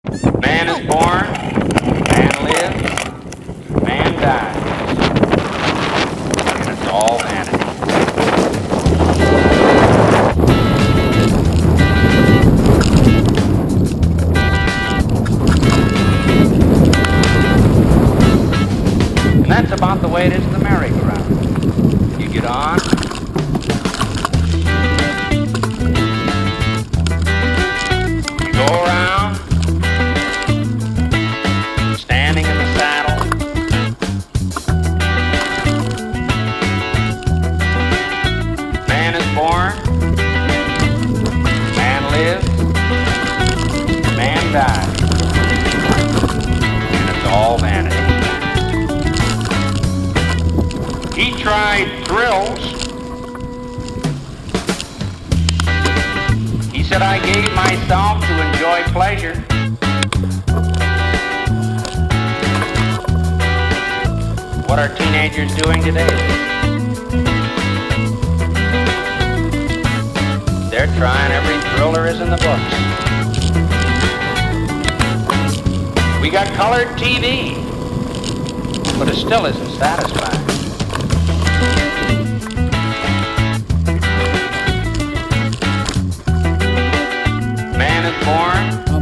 Man is born, man lives, man dies. And it's all vanity. And that's about the way it is in the merry-go-round. You get on, you go around, standing in the saddle, man is born, man lives, man dies, and it's all vanity. He tried thrills. He said, I gave myself to enjoy pleasure. What are teenagers doing today? They're trying every thrill there is in the books. We got colored TV, but it still isn't satisfying. Man is born,